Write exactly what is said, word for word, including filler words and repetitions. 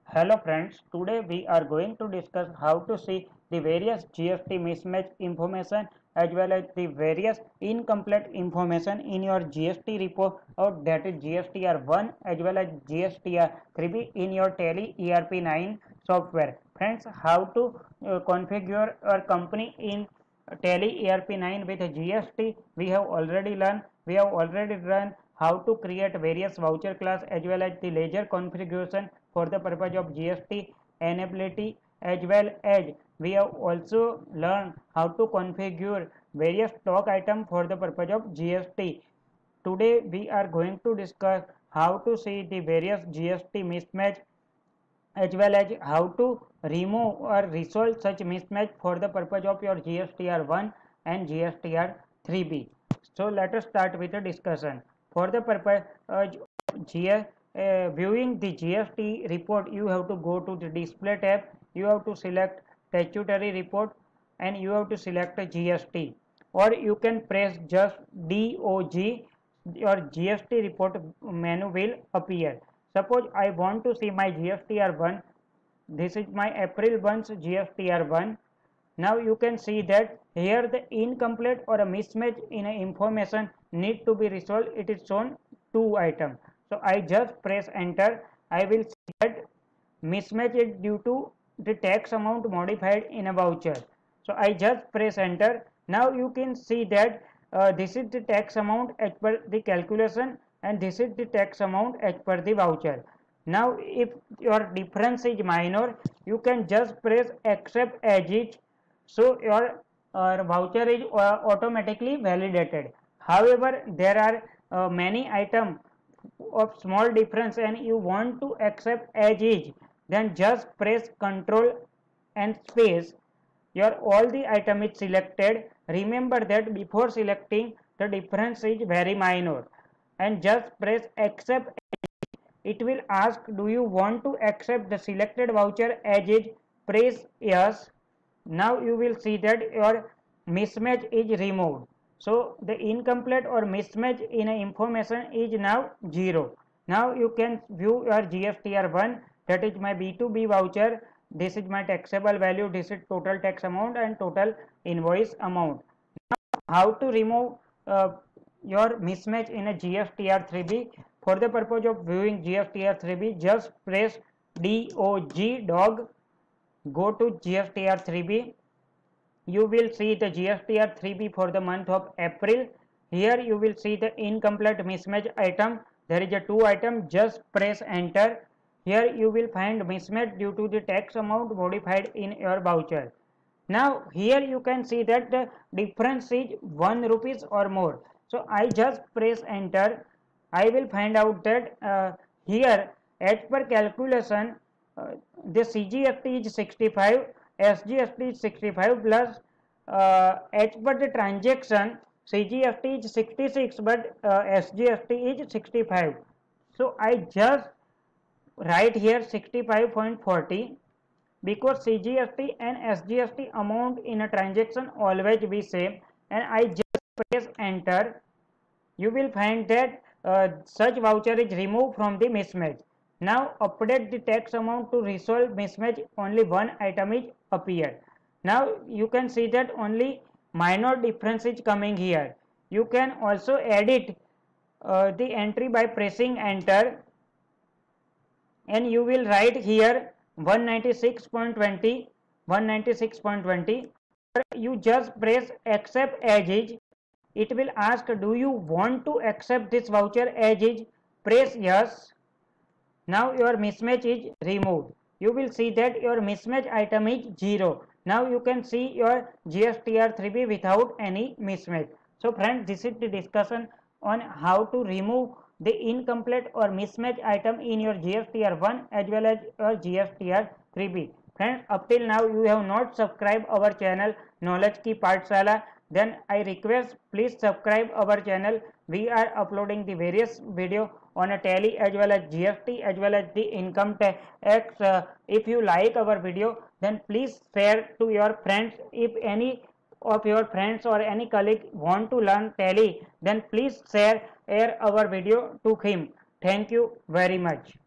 Hello friends, today we are going to discuss how to see the various G S T mismatch information as well as the various incomplete information in your G S T report, or that is G S T R one as well as G S T R three B in your Tally E R P nine software. Friends, how to uh, configure your company in Tally E R P nine with G S T we have already learned. We have already learned how to create various voucher class as well as the ledger configuration for the purpose of G S T enability, as well as we have also learned how to configure various stock item for the purpose of G S T. Today we are going to discuss how to see the various G S T mismatch as well as how to remove or resolve such mismatch for the purpose of your G S T R one and G S T R three B. So let us start with the discussion. For the purpose of G S, uh, viewing the G S T report, you have to go to the display tab, you have to select statutory report and you have to select a G S T, or you can press just D O G, your G S T report menu will appear. Suppose I want to see my G S T R one. This is my April first G S T R one. Now you can see that here the incomplete or a mismatch in a information need to be resolved. It is shown two items. So I just press enter. I will see that mismatch is due to the tax amount modified in a voucher. So I just press enter. Now you can see that uh, this is the tax amount as per the calculation and this is the tax amount as per the voucher. Now if your difference is minor, you can just press accept as is, so your uh, voucher is uh, automatically validated. However, there are uh, many items of small difference and you want to accept as is, then just press Ctrl and space. Your all the item is selected. Remember that before selecting, the difference is very minor, and just press accept. It will ask, do you want to accept the selected voucher as is? Press yes. Now you will see that your mismatch is removed. So the incomplete or mismatch in information is now zero. Now you can view your G S T R one, that is my B two B voucher. This is my taxable value, this is total tax amount and total invoice amount. Now how to remove uh, your mismatch in a G S T R three B? For the purpose of viewing G S T R three B, just press D O G dog, go to G S T R three B. You will see the G S T R three B for the month of April. Here you will see the incomplete mismatch item. There is a two item, just press enter. Here you will find mismatch due to the tax amount modified in your voucher. Now here you can see that the difference is one rupees or more. So I just press enter. I will find out that uh, here as per calculation uh, the C G S T is sixty-five, S G S T is sixty-five plus uh, as per the transaction C G S T is sixty-six but uh, S G S T is sixty-five. So I just write here sixty-five point four zero, because C G S T and S G S T amount in a transaction always be same, and I just press enter. You will find that uh, such voucher is removed from the mismatch. Now update the tax amount to resolve mismatch, only one item is appeared. Now you can see that only minor difference is coming here. You can also edit uh, the entry by pressing enter, and you will write here one ninety-six point two zero. You just press accept as is. It will ask, do you want to accept this voucher as is? Press yes. Now your mismatch is removed. You will see that your mismatch item is zero. Now you can see your G S T R three B without any mismatch. So friends, this is the discussion on how to remove the incomplete or mismatch item in your G S T R one as well as your G S T R three B. Friends, up till now you have not subscribed our channel Knowledge Ki Pathshala, then I request please subscribe our channel. We are uploading the various video on a Tally as well as G S T as well as the income tax. Uh, if you like our video, then please share to your friends. If any of your friends or any colleague want to learn Tally, then please share our video to him. Thank you very much.